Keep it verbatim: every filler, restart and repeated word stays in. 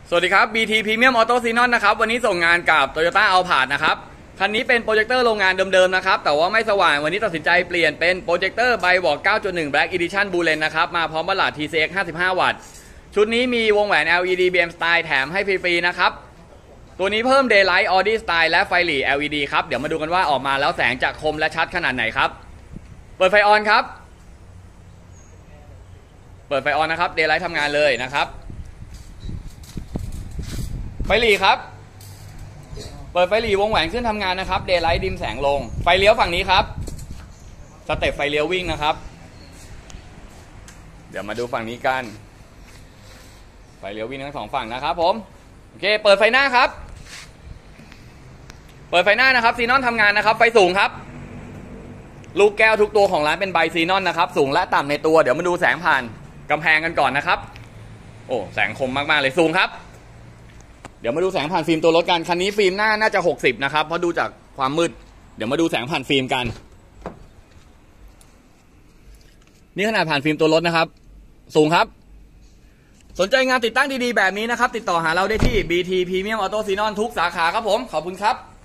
สวัสดีครับ บี ที Premium Auto Xenon นะครับวันนี้ส่งงานกับ Toyota Alphard นะครับคันนี้เป็นโปรเจคเตอร์โรงงานเดิมๆนะครับแต่ว่าไม่สว่างวันนี้ตัดสินใจเปลี่ยนเป็นโปรเจคเตอร์ไบวอร์ก เก้าจุดหนึ่ง Black Edition Blue Lens นะครับมาพร้อมบัลลัด ที ซี เอ็กซ์ ห้าสิบห้า วัตต์ชุดนี้มีวงแหวน แอล อี ดี บี เอ็ม Style แถมให้ฟรีๆนะครับตัวนี้เพิ่ม Daylight Audi Style และไฟหรี่ แอล อี ดี ครับเดี๋ยวมาดูกันว่าออกมาแล้วแสงจะคมและชัดขนาดไหนครับเปิดไฟออนครับเปิดไฟออนนะครับ Daylight ทำงานเลยนะครับไฟหรี่ครับเปิดไฟหรี่วงแหวนขึ้นทำงานนะครับเดย์ไลท์ดิมแสงลงไฟเลี้ยวฝั่งนี้ครับสเต็ปไฟเลี้ยววิ่งนะครับเดี๋ยวมาดูฝั่งนี้กันไฟเลี้ยววิ่งทั้งสองฝั่งนะครับผมโอเคเปิดไฟหน้าครับเปิดไฟหน้านะครับซีนอนทำงานนะครับไฟสูงครับลูกแก้วทุกตัวของร้านเป็นไบซีนอนนะครับสูงและต่ำในตัวเดี๋ยวมาดูแสงผ่านกำแพงกันก่อนนะครับโอ้แสงคมมากๆเลยสูงครับเดี๋ยวมาดูแสงผ่านฟิล์มตัวรถกันคันนี้ฟิล์มหน้าน่าจะหกสิบนะครับเพราะดูจากความมืดเดี๋ยวมาดูแสงผ่านฟิล์มกันนี่ขนาดผ่านฟิล์มตัวรถนะครับสูงครับสนใจงานติดตั้งดีๆแบบนี้นะครับติดต่อหาเราได้ที่ บี ที Premium Auto Xenon ทุกสาขาครับผมขอบคุณครับ